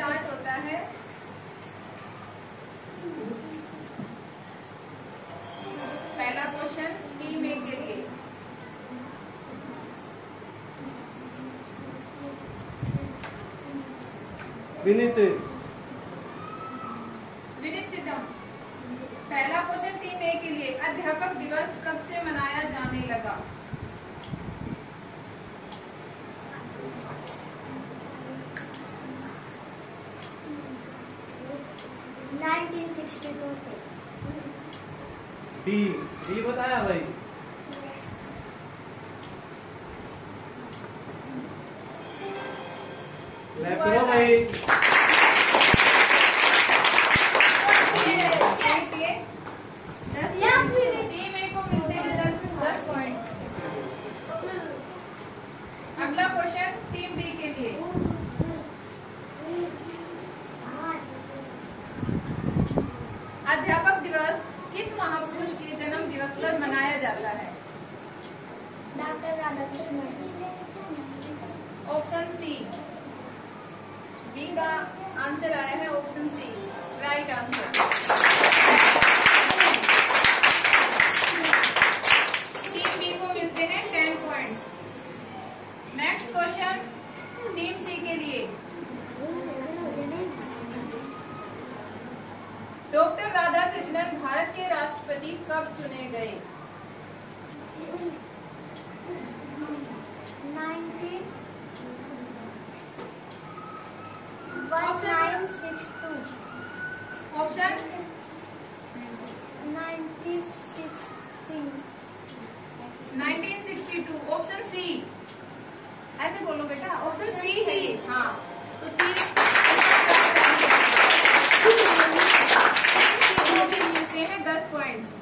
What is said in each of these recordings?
Start होता है। पहला क्वेश्चन टीम ए के लिए। Vineet sit down. पहला क्वेश्चन टीम ए के लिए, अध्यापक दिवस कब से मनाया जाने लगा? से। डी बताया भाई। करो भाई। टीम ए को मिलते हैं 10 पॉइंट्स। अगला क्वेश्चन टीम बी के लिए। अध्यापक दिवस किस महापुरुष के जन्म दिवस पर मनाया जाता है? Doctor Radhakrishnan. Option C. B का आंसर आया है option C, right answer. Team B को मिलते हैं 10 points. Next question team C के लिए। डॉक्टर राधाकृष्णन भारत के राष्ट्रपति कब चुने गए? 1962। ऑप्शन 1962। Option C. ऐसे बोलो बेटा, ऑप्शन सी है ये। हाँ, तो सी को भी मिलते हैं 10 पॉइंट्स।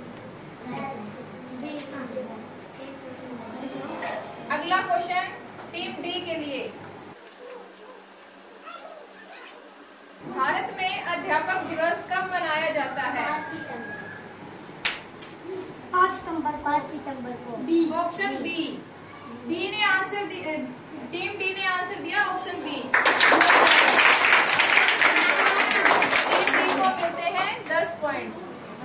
अगला क्वेश्चन टीम डी के लिए। भारत में अध्यापक दिवस कब मनाया जाता है? 5 सितंबर को। Option B. डी ने आंसर टीम डी ने आंसर दिया ऑप्शन बी। टीम डी को मिलते हैं 10 पॉइंट्स।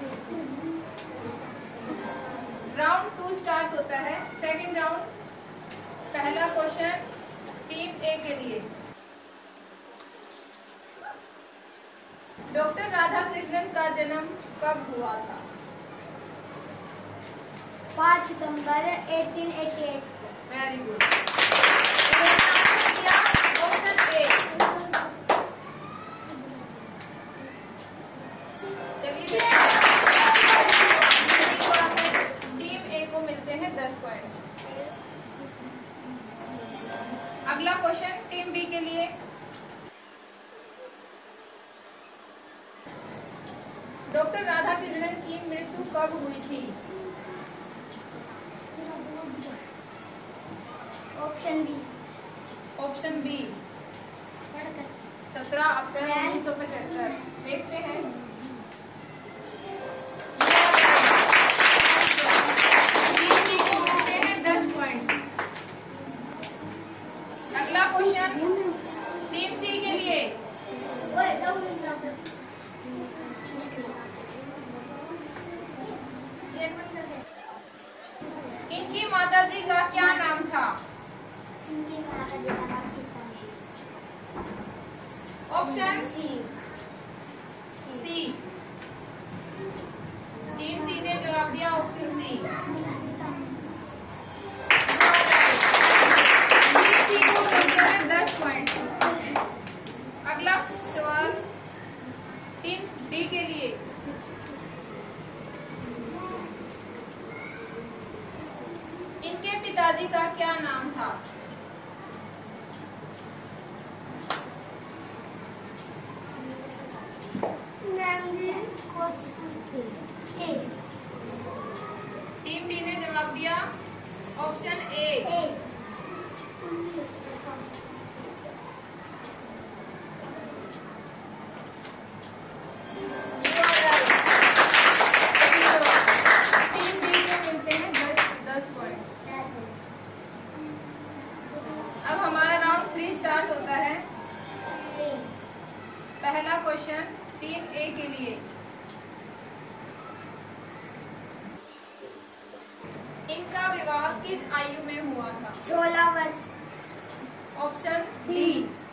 राउंड 2 स्टार्ट होता है, सेकंड राउंड। पहला क्वेश्चन टीम ए के लिए। डॉक्टर राधाकृष्णन का जन्म कब हुआ था? 5 सितंबर 1888। Very good. Option A. चलिए, टीम ए को मिलते हैं 10 पॉइंट्स। अगला क्वेश्चन टीम बी के लिए। डॉक्टर राधाकृष्णन की मृत्यु कब हुई थी? Option B. ऑप्शन बी 17 अप्रैल 1975। देखते हैं। टीम बी को मिलते हैं 10 पॉइंट्स। अगला क्वेश्चन टीम सी के लिए। इनकी माताजी का क्या नाम था? Option C. टीम सी ने जवाब दिया ऑप्शन सी। टीम सी को मिलते हैं 10 पॉइंट। अगला सवाल टीम डी के लिए। इनके पिताजी का क्या नाम था? टीम डी ने जवाब दिया ऑप्शन ए। पहला क्वेश्चन टीम ए के लिए। इनका विवाह किस आयु में हुआ था? 16 वर्ष। Option D.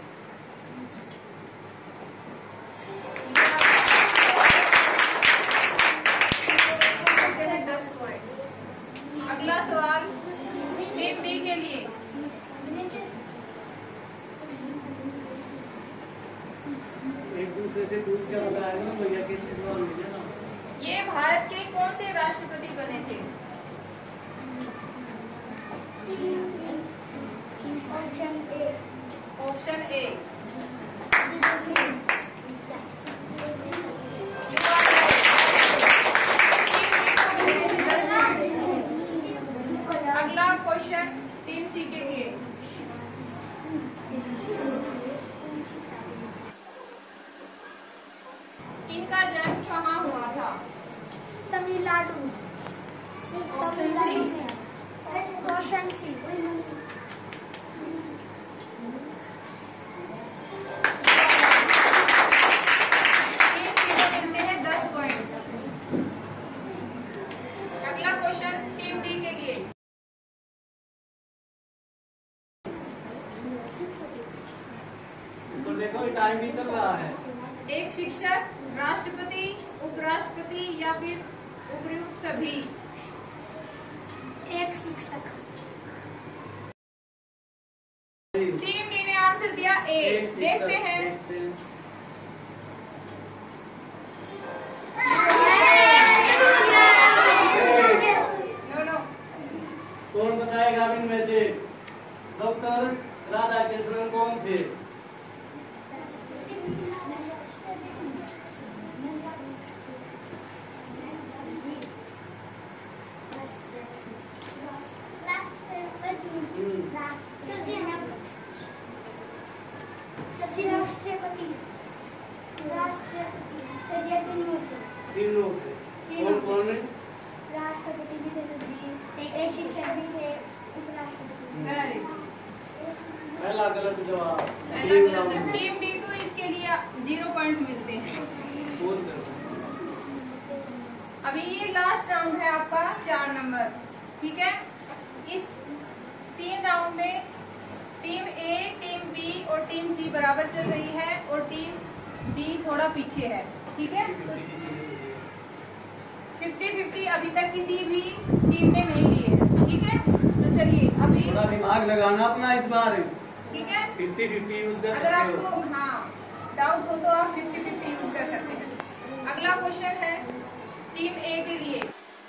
अगला सवाल टीम बी के लिए। एक दूसरे से पूछ के बताया ना भैया कितने सवाल लीजिए ना। ये भारत के कौन से राष्ट्रपति बने थे? Option A. Option A. अगला क्वेश्चन टीम सी के लिए। इनका जन्म कहाँ हुआ था? Tamil Nadu. Option C. Option C. Team C को मिलते हैं 10 पॉइंट। अगला क्वेश्चन टीम डी के लिए। तो देखो टाइम भी चल रहा है। एक शिक्षक, राष्ट्रपति, उपराष्ट्रपति या फिर उपयुक्त सभी? एक शिक्षक। टीम डी ने आंसर दिया ए। एक शिक्षक, देखते हैं। No no. कौन बताएगा इनमें से? डॉक्टर राधाकृष्णन कौन थे? तीन लोग थे। कौन कौन है? राष्ट्रपति भी थे, एक शिक्षक भी थे, उपराष्ट्रपति। वेरी पहला गलत जवाब। टीम डी को इसके लिए 0 पॉइंट मिलते हैं। बोल करो। अभी ये लास्ट राउंड है आपका 4 नंबर, ठीक है। इस 3 राउंड में टीम ए, टीम बी और टीम सी बराबर चल रही है और टीम डी थोड़ा पीछे है, ठीक है। 50-50 अभी तक किसी भी टीम ने नहीं लिए, ठीक है। तो चलिए अभी थोड़ा दिमाग लगाना अपना इस बार। ठीक है। 50-50 यूज कर अगर सकते आपको हो। डाउट हो तो आप 50-50 यूज कर सकते हैं। अगला क्वेश्चन है टीम ए के लिए।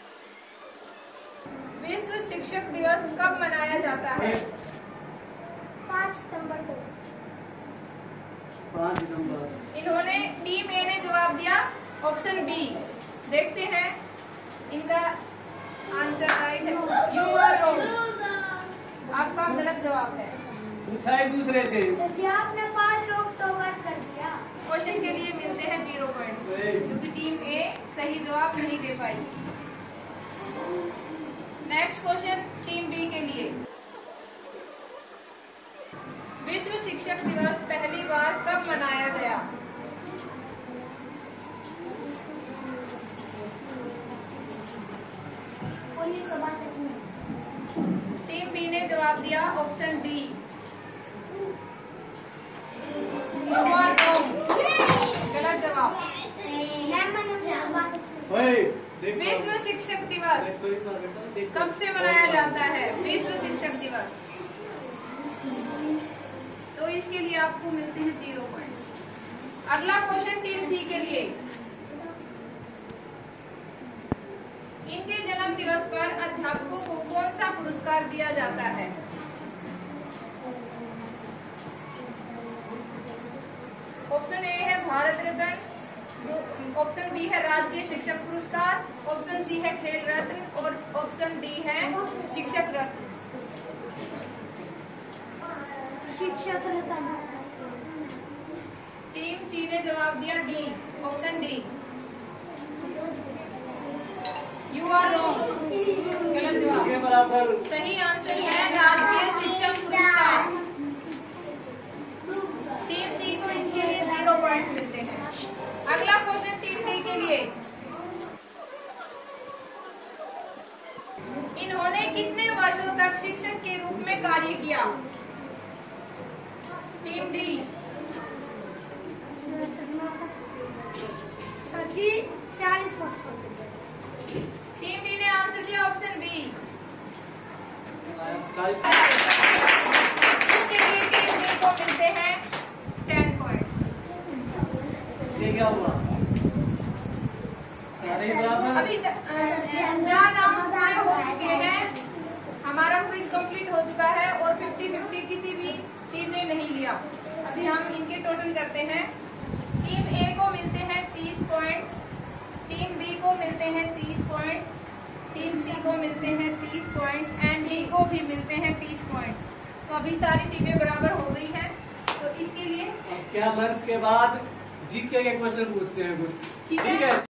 विश्व शिक्षक दिवस कब मनाया जाता है? 5 सितंबर को। 5 नंबर। इन्होंने टीम ए ने जवाब दिया ऑप्शन बी। देखते हैं इनका आंसर राइट है। यू आर रॉन्ग, आपका गलत जवाब है। पूछा एक दूसरे से। सर जी आपने 5 अक्टूबर कर दिया। क्वेश्चन के लिए मिलते हैं 0 पॉइंट, क्योंकि टीम ए सही जवाब नहीं दे पाई। नेक्स्ट क्वेश्चन टीम बी के लिए। विश्व शिक्षक दिवस पहली बार कब मनाया गया? टीम बी ने जवाब दिया ऑप्शन डी। गलत जवाब। विश्व शिक्षक दिवस कब से मनाया जाता है? विश्व शिक्षक दिवस, तो इसके लिए आपको मिलते हैं 0 पॉइंट। अगला क्वेश्चन टीम सी के लिए। इनके जन्म दिवस पर अध्यापकों को कौन सा पुरस्कार दिया जाता है? ऑप्शन ए है भारत रत्न, ऑप्शन बी है राजकीय शिक्षक पुरस्कार, ऑप्शन सी है खेल रत्न और ऑप्शन डी है शिक्षक रत्न। शिक्षक रत्न। टीम सी ने जवाब दिया D, option D. You are wrong, गलत जवाब। बराबर। सही आंसर है राजकीय शिक्षक पुरस्कार। टीम सी को इसके लिए 0 पॉइंट्स मिलते हैं। कार्य किया। टीम डी सर जी 40%। टीम डी ने आंसर दिया ऑप्शन बी। 40। इसके लिए टीम डी को मिलते हैं 10 पॉइंट्स। ये क्या हुआ? सारे बराबर। अभी 4 राउंड पूरे हो चुके हैं, हमारा क्विज कंप्लीट हो चुका है और 50-50 किसी भी टीम ने नहीं लिया। अभी हम इनके टोटल करते हैं। टीम ए को मिलते हैं 30 पॉइंट्स, टीम बी को मिलते हैं 30 पॉइंट्स, टीम सी को मिलते हैं 30 पॉइंट्स एंड डी को भी मिलते हैं 30 पॉइंट्स। तो अभी सारी टीमें बराबर हो गई हैं। तो इसके लिए क्या लंच के बाद जीके के क्वेश्चन पूछते हैं कुछ, ठीक ठीक है। है।